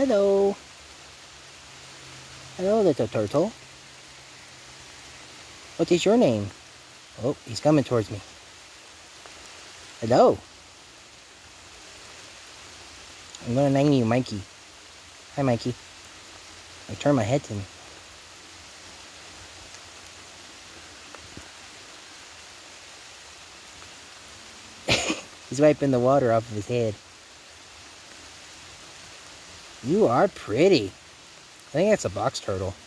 Hello. Hello, little turtle. What is your name? Oh, he's coming towards me. Hello. I'm gonna name you Mikey. Hi, Mikey. I turn my head to me. He's wiping the water off of his head. You are pretty. I think that's a box turtle.